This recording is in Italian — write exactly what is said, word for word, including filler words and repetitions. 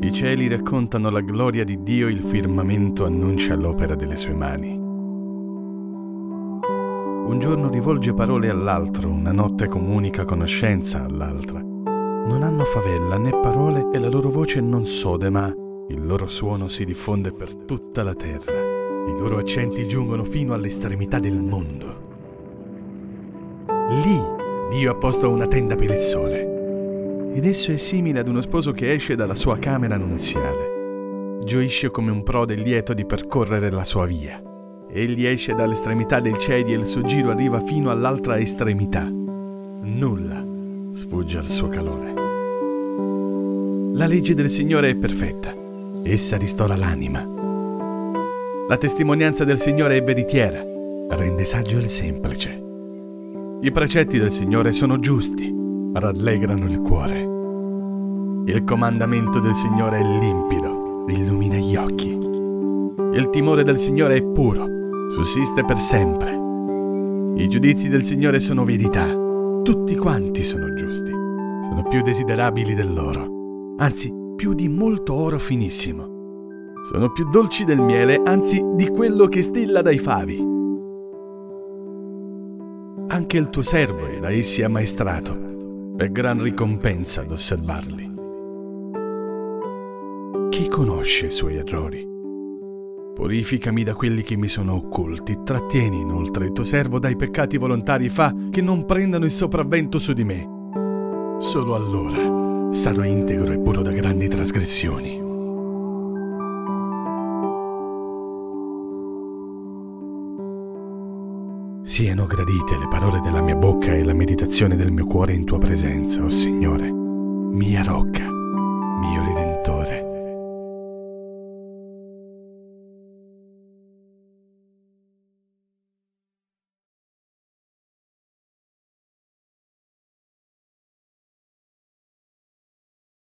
I cieli raccontano la gloria di Dio, il firmamento annuncia l'opera delle sue mani. Un giorno rivolge parole all'altro, una notte comunica conoscenza all'altra. Non hanno favella né parole e la loro voce non sode, ma il loro suono si diffonde per tutta la terra. I loro accenti giungono fino all'estremità del mondo. Lì Dio ha posto una tenda per il sole, ed esso è simile ad uno sposo che esce dalla sua camera nuziale. Gioisce come un prode lieto di percorrere la sua via. Egli esce dall'estremità del cielo e il suo giro arriva fino all'altra estremità. Nulla sfugge al suo calore. La legge del Signore è perfetta. Essa ristora l'anima. La testimonianza del Signore è veritiera. Rende saggio il semplice. I precetti del Signore sono giusti. Rallegrano il cuore. Il comandamento del Signore è limpido. Illumina gli occhi. Il timore del Signore è puro. Sussiste per sempre. I giudizi del Signore sono verità. Tutti quanti sono giusti. Sono più desiderabili dell'oro, anzi più di molto oro finissimo. Sono più dolci del miele, anzi di quello che stilla dai favi. Anche il tuo servo è da essi ammaestrato, per gran ricompensa ad osservarli. Chi conosce i suoi errori? Purificami da quelli che mi sono occulti, trattieni inoltre il tuo servo dai peccati volontari, fa che non prendano il sopravvento su di me. Solo allora sarò integro e puro da grandi trasgressioni. Siano gradite le parole della mia bocca e la meditazione del mio cuore in tua presenza, o Signore, mia rocca, mio